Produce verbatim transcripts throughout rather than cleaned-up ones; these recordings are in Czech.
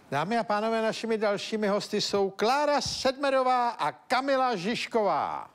Dámy a pánové, našimi dalšími hosty jsou Klára Sedmerová a Kamila Žižková.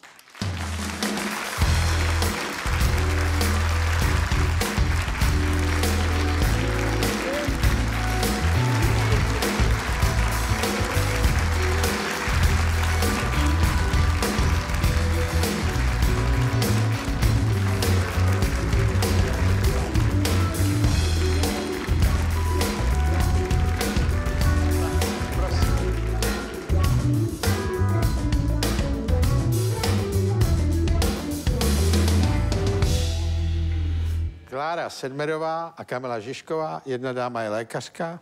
Klára Sedmerová a Kamila Žižková. Jedna dáma je lékařka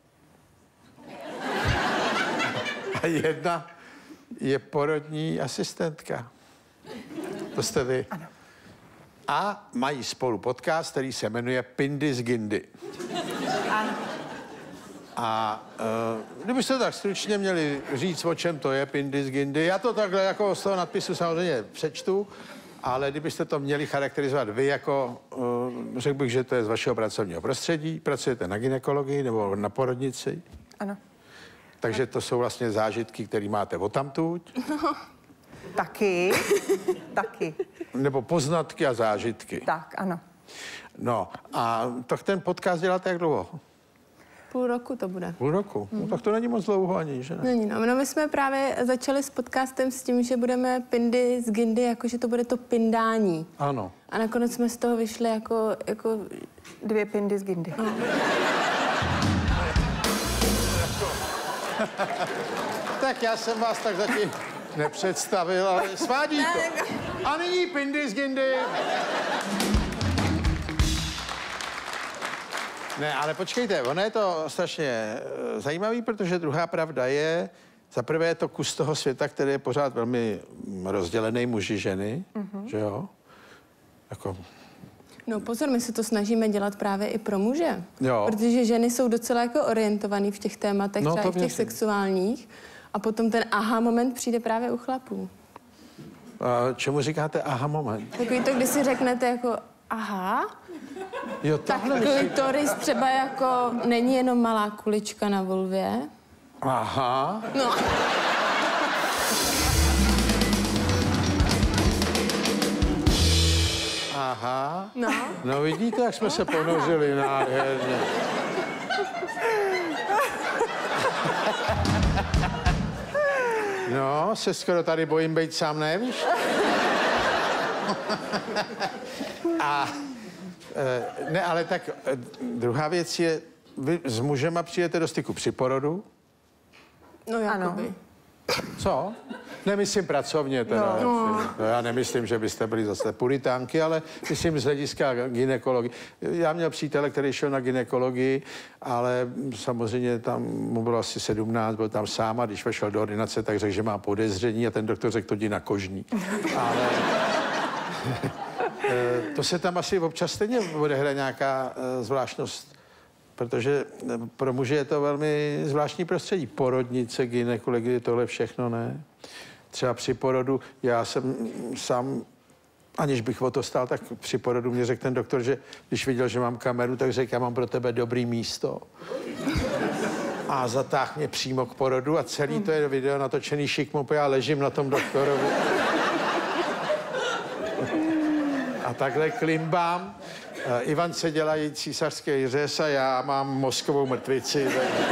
a jedna je porodní asistentka. To jste vy. Ano. A mají spolu podcast, který se jmenuje Pindy z Gindy. Ano. A uh, kdybyste tak stručně měli říct, o čem to je Pindy z Gindy, já to takhle jako z toho nadpisu samozřejmě přečtu, ale kdybyste to měli charakterizovat vy jako, uh, řekl bych, že to je z vašeho pracovního prostředí, pracujete na gynekologii nebo na porodnici. Ano. Takže to jsou vlastně zážitky, které máte odtamtud. No, taky, taky. Nebo poznatky a zážitky. Tak, ano. No a tak ten podcast děláte jak dlouho? Půl roku to bude. Půl roku? Hmm. No, tak to není moc dlouho ani, že ne? Není, no. no. My jsme právě začali s podcastem s tím, že budeme Pindy z Gindy, jakože to bude to pindání. Ano. A nakonec jsme z toho vyšli jako... jako... Dvě pindy z Gindy. No. Tak já jsem vás tak zatím nepředstavil, ale svádí to. A nyní Pindy z Gindy. Ne, ale počkejte, ono je to strašně zajímavý, protože druhá pravda je, za prvé je to kus toho světa, který je pořád velmi rozdělený muži, ženy, mm-hmm. že jo? Jako... No pozor, my se to snažíme dělat právě i pro muže. Jo. Protože ženy jsou docela jako orientovaný v těch tématech, no, třeba i v těch věřím. sexuálních. A potom ten aha moment přijde právě u chlapů. A čemu říkáte aha moment? Takový to, kdy si řeknete jako aha, Jo, tak tohle klitoris třeba jako není jenom malá kulička na vulvě. Aha. No. Aha. No. No vidíte, jak jsme se ponořili nádherně. No, se skoro tady bojím být sám, ne, víš? A e, ne, ale tak e, druhá věc je, vy s mužema přijete do styku při porodu? No jakoby. Co? Nemyslím pracovně teda. No. No, já nemyslím, že byste byli zase puritánky, ale myslím z hlediska gynekologie. Já měl přítele, který šel na gynekologii, ale samozřejmě tam mu bylo asi sedmnáct, byl tam sám a když vešel do ordinace, tak řekl, že má podezření a ten doktor řekl, to jdi na kožní. Ale to se tam asi občas stejně odehraje nějaká zvláštnost. Protože pro muže je to velmi zvláštní prostředí. Porodnice, gynekologie, tohle všechno, ne? Třeba při porodu, já jsem sám, aniž bych o to stál, tak při porodu mě řekl ten doktor, že když viděl, že mám kameru, tak řekl, já mám pro tebe dobrý místo. A zatáhl mě přímo k porodu a celý to je video natočený šikmopy, já ležím na tom doktorovi. A takhle klimbám. Ivance dělají císařský řez a já mám mozkovou mrtvici.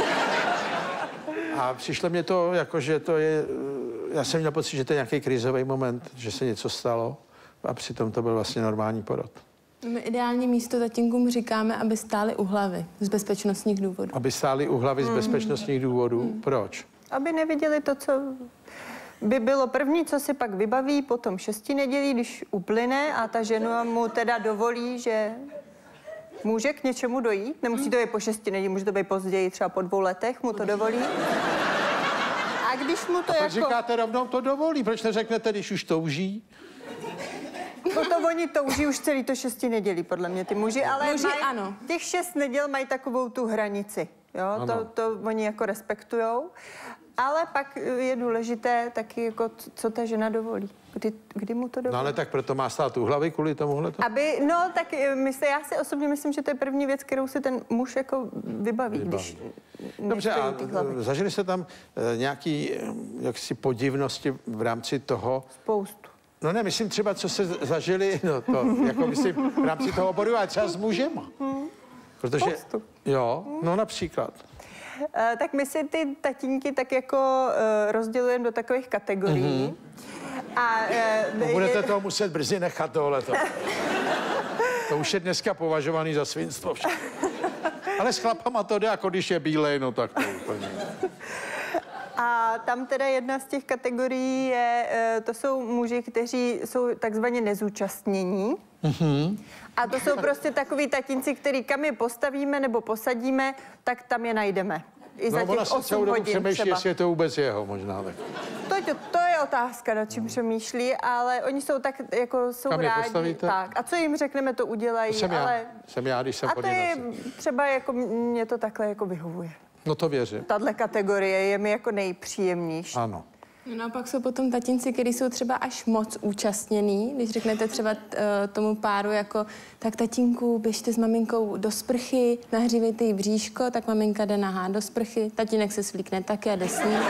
A přišlo mě to, jako, že to je... Já jsem měl pocit, že to je nějaký krizový moment, že se něco stalo a přitom to byl vlastně normální porod. My ideální místo tatínkům říkáme, aby stáli u hlavy z bezpečnostních důvodů. Aby stáli u hlavy z bezpečnostních důvodů? Mm. Proč? Aby neviděli to, co by bylo první, co si pak vybaví po tom šesti nedělí, když uplyne a ta žena mu teda dovolí, že může k něčemu dojít. Nemusí to být po šesti nedělí, může to být později, třeba po dvou letech mu to dovolí. A když mu to a jako... proč říkáte rovnou to dovolí? Proč neřeknete, když už touží? No to oni touží už celý to šesti nedělí, podle mě ty muži, ale muži, maj, ano. těch šest neděl mají takovou tu hranici. jo, to, to oni jako respektujou. Ale pak je důležité taky, jako, co ta žena dovolí. Kdy, kdy mu to dovolí. No ale tak proto má stát u hlavy kvůli tomuhle? Aby, no tak mysl, já si osobně myslím, že to je první věc, kterou si ten muž jako vybaví. vybaví. Když Dobře, a zažili jste tam e, nějaký jaksi podivnosti v rámci toho? Spoustu. No ne, myslím třeba, co se zažili, no to, jako myslím, v rámci toho oboru, a třeba s mužema. Hmm. Protože, Spoustu. jo, no například. Uh, tak my si ty tatínky tak jako uh, rozdělujeme do takových kategorií. Mm-hmm. A uh, no, budete je... to muset brzy nechat tohleto. To už je dneska považovaný za svinstvo. Ale s chlapama to jde, jako když je bílej, no tak to úplně. A tam teda jedna z těch kategorií je, to jsou muži, kteří jsou takzvaně nezúčastnění. Mm-hmm. A to jsou prostě takový tatínci, který kam je postavíme nebo posadíme, tak tam je najdeme. I no, za těch osm hodin přemýšlí, jestli je to vůbec jeho možná. Tak. To, to, to je otázka, nad čím přemýšlí, ale oni jsou tak, jako jsou kam je rádi. Postavíte? Tak. A co jim řekneme, to udělají. Jsem ale... já, jsem já, když jsem A to je třeba, jako mě to takhle jako vyhovuje. No to věřím. Tahle kategorie je mi jako nejpříjemnější. Ano. No a pak jsou potom tatínci, kteří jsou třeba až moc účastnění. Když řeknete třeba uh, tomu páru jako, tak tatínku, běžte s maminkou do sprchy, nahřívejte jí bříško, tak maminka jde nahá do sprchy, tatínek se svlíkne taky a jde s ní.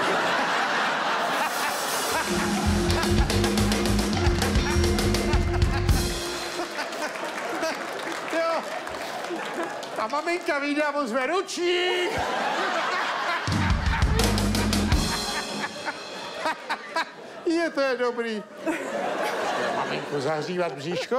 Jo. A maminka vyjde a mu zve ručník. Je, to je dobrý. Maminku zahřívat bříško?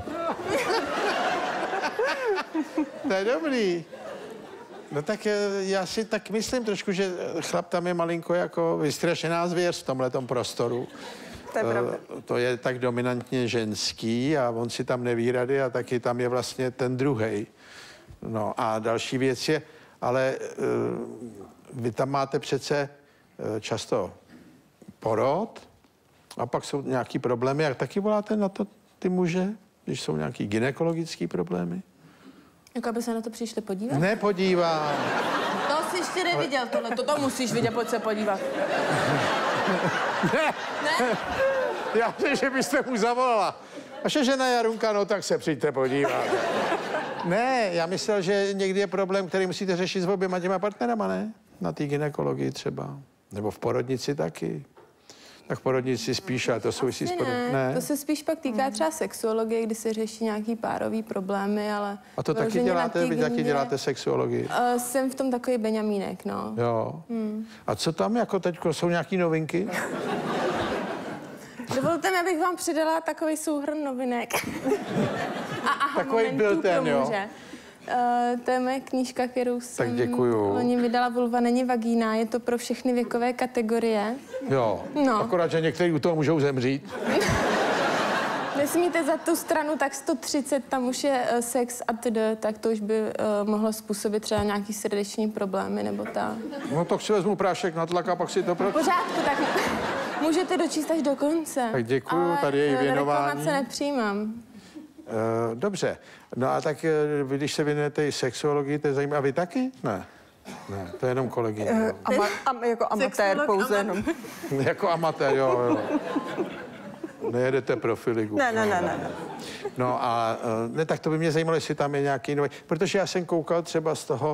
To je dobrý. No tak já si tak myslím trošku, že chlap tam je malinko jako vystrašená zvěř v tomhletom prostoru. To je pravda. To je tak dominantně ženský a on si tam neví rady a taky tam je vlastně ten druhej. No a další věc je, ale vy tam máte přece často porod, a pak jsou nějaký problémy. Jak taky voláte na to ty muže, když jsou nějaký gynekologický problémy? Jako aby se na to přišli podívat? Nepodívám. To jsi ještě neviděl tohle, to, to musíš vidět, pojď se podívat. Ne. Ne? Já myslím, že byste mu zavolala. Vaše žena Jarunka, no tak se přijďte podívat. Ne, já myslel, že někdy je problém, který musíte řešit s oběma těma partnerama, ne? Na té gynekologii třeba. Nebo v porodnici taky. Tak v porodnici spíš, ale to souvisí s porodnicí. Ne, to se spíš pak týká třeba sexuologie, kdy se řeší nějaký párový problémy, ale... A to taky děláte? Vy taky děláte sexuologii? Uh, jsem v tom takový Benjamínek, no. Jo. Hmm. A co tam jako teďko? Jsou nějaký novinky? Dovolte mi, abych vám přidala takový souhrn novinek. A aha, takový byl ten, jo. Uh, to je moje knížka, kterou jsem tak děkuju. loni vydala. Vulva není vagína, je to pro všechny věkové kategorie. Jo, no. Akorát, že někteří u toho můžou zemřít. Nesmíte za tu stranu, tak sto třicet, tam už je uh, sex a td., tak to už by uh, mohlo způsobit třeba nějaký srdeční problémy, nebo ta... No tak si vezmu prášek na tlak a pak si to pro... V pořádku, tak můžete dočíst až do konce. Tak děkuju, tady je i věnování. Ale reklamace nepřijímám. Uh, dobře. No a tak vy, když se věnujete i sexuologii, to je zajímavé. A vy taky? Ne. Ne, to je jenom kolegyně. Uh, ama, am, jako amatér pouze jenom. Jako amatér, jo, jo. Nejedete profiligu. Ne, ne, ne, ne. No a ne, tak to by mě zajímalo, jestli tam je nějaký nový... Protože já jsem koukal třeba z toho,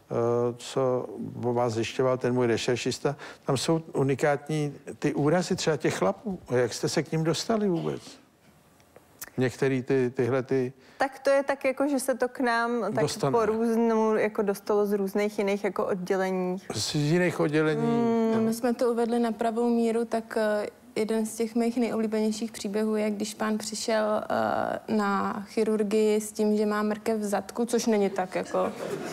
co o vás zjišťoval ten můj rešeršista, tam jsou unikátní ty úrazy třeba těch chlapů. Jak jste se k ním dostali vůbec? Některý ty, tyhle ty... Tak to je tak jako, že se to k nám tak dostane. Po různou jako dostalo z různých jiných jako oddělení. Z jiných oddělení? Mm, my jsme to uvedli na pravou míru, tak uh, jeden z těch mých nejoblíbenějších příběhů je, když pán přišel uh, na chirurgii s tím, že má mrkev v zadku, což není tak jako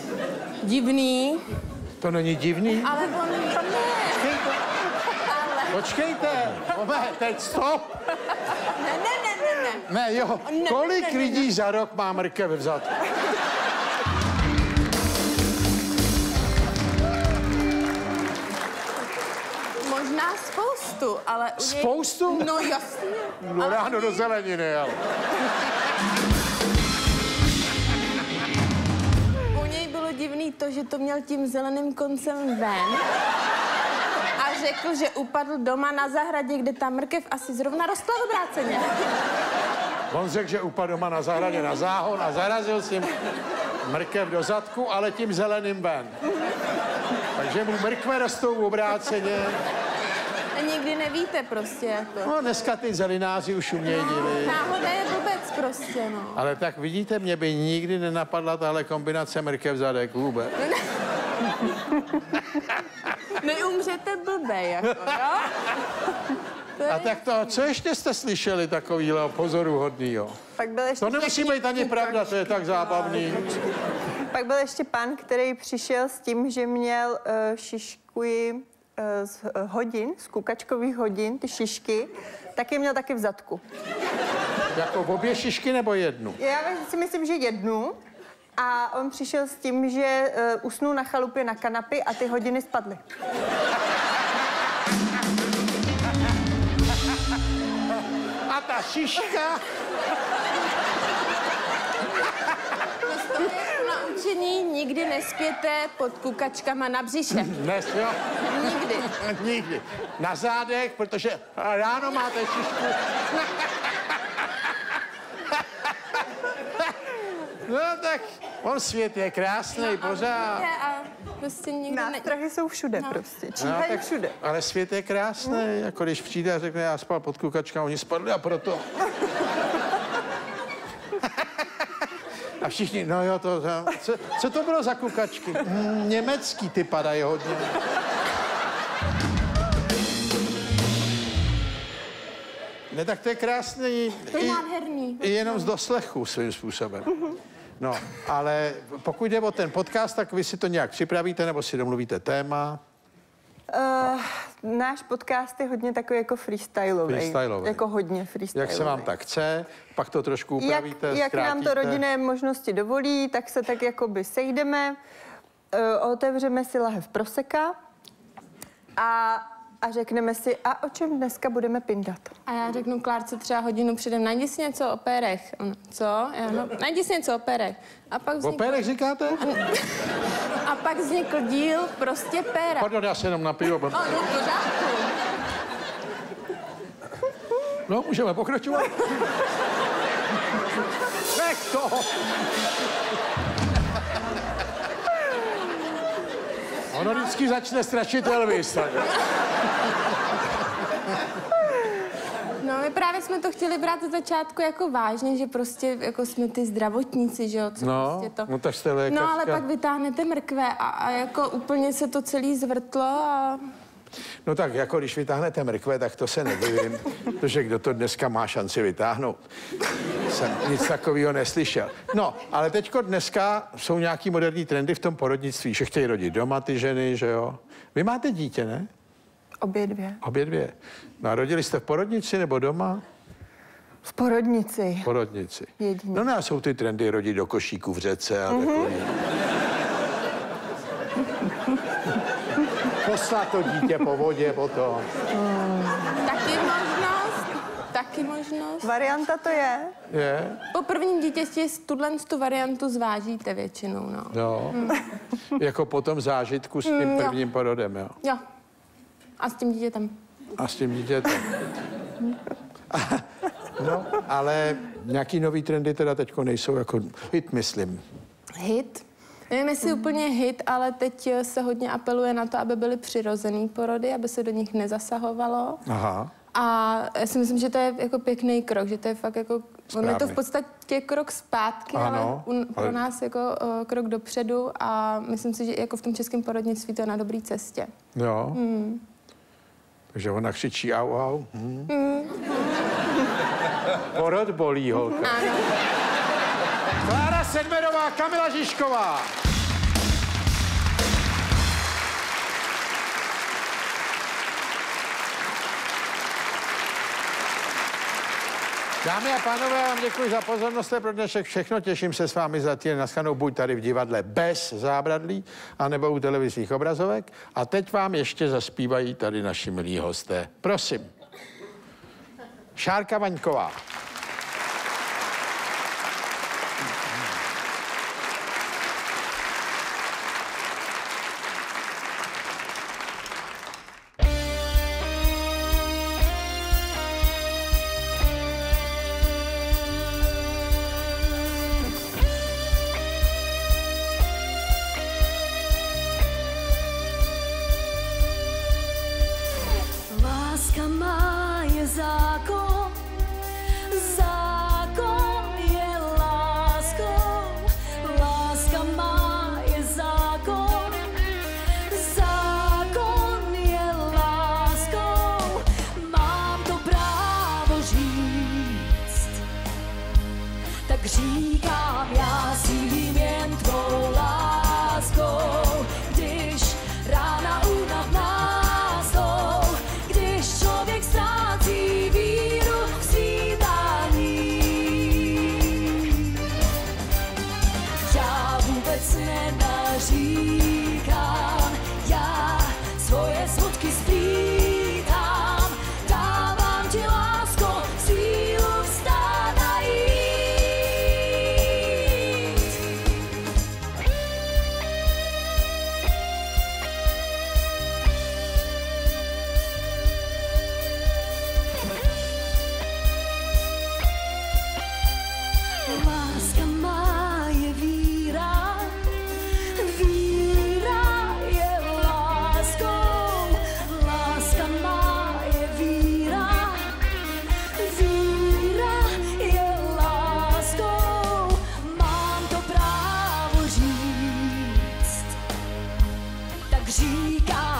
divný. To není divný? Ale on to ne. Počkejte, moment, teď stop. Ne, ne, ne, ne, ne. Ne, jo, ne, kolik ne, ne, lidí ne. za rok má mrkev v zadku? Možná spoustu, ale... U něj... Spoustu? No jasně. No ráno do zeleniny, ale... U něj bylo divný líto, že to měl tím zeleným koncem ven. A řekl, že upadl doma na zahradě, kde ta mrkev asi zrovna rostla obráceně. On řekl, že upadl doma na zahradě na záhon a zarazil si mrkev do zadku, ale tím zeleným ven. Takže mu mrkve rostou obráceně. A nikdy nevíte prostě jako. No, dneska ty zelináři už umějí divit. Náhoda je blbec prostě, no. Ale tak vidíte, mě by nikdy nenapadla tahle kombinace mrkev zadek vůbec. Neumřete blbej, jako, jo? A tak to, co ještě jste slyšeli takovýhle pozoruhodnýho? Pak byl ještě To nemusí být ani pravda, to je tak zábavný. Pak byl ještě pán, který přišel s tím, že měl uh, šišky uh, z uh, hodin, z kukačkových hodin, ty šišky, tak je měl taky v zadku. Jako obě šišky nebo jednu? Já si myslím, že jednu. A on přišel s tím, že uh, usnul na chalupě na kanapy a ty hodiny spadly. A ta šiška? Naučení nikdy nespěte pod kukačkama na břiše. Dnes, jo? Nikdy. Nikdy. Na zádech, protože ráno máte šišku. No tak, on svět je krásný, pořád. A prostě nikdy ne... Nástrahy jsou všude no. prostě, číhají No, tak, všude. ale svět je krásný, mm. jako když přijde a řekne, já spal pod kukačkou, oni spadli a proto. A všichni, no jo, to, co, co to bylo za kukačky? Mm, německý ty padají hodně. Ne, tak to je krásný. To je i, nádherný. I jenom z doslechu svým způsobem. No, ale pokud jde o ten podcast, tak vy si to nějak připravíte nebo si domluvíte téma? Uh, náš podcast je hodně takový jako freestylový. Freestylový. Jako hodně freestylový. Jak se vám tak chce, pak to trošku upravíte, Jak, jak nám to rodinné možnosti dovolí, tak se tak jakoby sejdeme, uh, otevřeme si lahev proseka a, a řekneme si, a o čem dneska budeme pindat. A já řeknu Klárce třeba hodinu předem, najdi si něco o pérech. Ona, co? Já, no, najdi si něco o pérech. A pak vznikl... O pérech říkáte? A pak vznikl díl prostě péra. Pardon, já se jenom napiju. O, no, v pořádku. No, můžeme pokračovat. Nech toho! Ono vždycky začne strašit Elvis. No, my právě jsme to chtěli brát od začátku jako vážně, že prostě jako jsme ty zdravotníci, že jo, co No, prostě to... no tak jste lékařka. No, ale pak vytáhnete mrkve a, a jako úplně se to celý zvrtlo a... No tak jako když vytáhnete mrkve, tak to se nedivím, protože kdo to dneska má šanci vytáhnout. Jsem nic takového neslyšel. No, ale teďko dneska jsou nějaký moderní trendy v tom porodnictví, že chtějí rodit doma ty ženy, že jo. Vy máte dítě, ne? Obě dvě. Obě dvě. No a rodili jste v porodnici nebo doma? V porodnici. V porodnici. Jedině. No, no a jsou ty trendy rodit do košíku v řece a mm-hmm. takový. Poslat to dítě po vodě potom. Mm. Taky možnost, taky možnost. Varianta to je. Je? Po prvním dítěti tuhle tu variantu zvážíte většinou, no. Jo. Hmm. Jako po tom zážitku s tím Mm, prvním jo. porodem, jo. Jo. A s tím dítětem. A s tím dítětem. No, ale nějaký nový trendy teda teďko nejsou jako hit, myslím. Hit? Nevím, jestli úplně hit, ale teď se hodně apeluje na to, aby byly přirozený porody, aby se do nich nezasahovalo. Aha. A já si myslím, že to je jako pěkný krok, že to je fakt jako, ono je to v Správný. podstatě krok zpátky, Ano, ale un, pro ale- nás jako uh, krok dopředu a myslím si, že jako v tom českém porodnictví to je na dobré cestě. Jo. Hmm. Takže ona křičí au, au. Hmm. Hmm. Porod bolí, holka. Ano. Klára Sedmerová, Kamila Žižková. Dámy a pánové, já vám děkuji za pozornost, to je pro dnešek všechno. Těším se s vámi za týden naschanou buď tady v divadle bez zábradlí, anebo u televizních obrazovek. A teď vám ještě zaspívají tady naši milí hosté. Prosím. Šárka Vaňková. říká